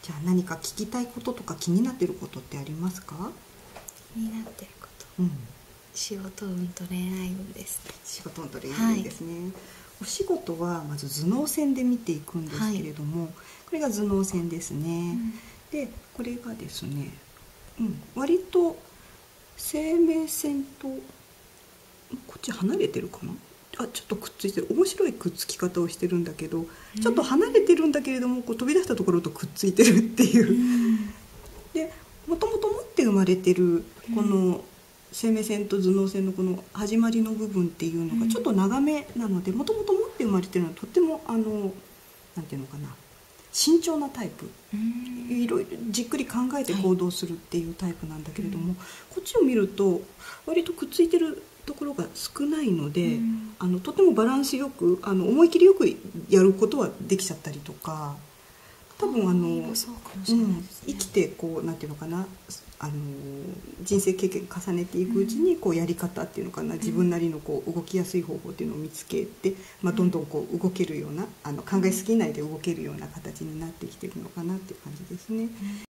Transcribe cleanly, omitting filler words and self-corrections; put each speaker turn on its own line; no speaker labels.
じゃあ何か聞きたいこととか気になってることってありますか？
気になってること、
うん、
仕事運と恋愛運ですね。
仕事運と恋愛運ですね。お仕事はまず頭脳線で見ていくんですけれども、これが頭脳線ですね。でこれがですね、割と生命線とこっち離れてるかな、ちょっとくっついてる、面白いくっつき方をしてるんだけど、ちょっと離れてるんだけれどもこう飛び出したところとくっついてるっていう、でもともと持って生まれてるこの生命線と頭脳線のこの始まりの部分っていうのがちょっと長めなので、もともと持って生まれてるのはとってもなんていうのかな、慎重なタイプ、いろいろじっくり考えて行動するっていうタイプなんだけれども、こっちを見ると割とくっついてるところが少ないので、とてもバランスよく思い切りよくやることはできちゃったりとか、多分生きてこうなんていうのかな、人生経験重ねていくうちにこうやり方っていうのかな、自分なりのこう動きやすい方法っていうのを見つけて、どんどんこう動けるような考えすぎないで動けるような形になってきてるのかなっていう感じですね。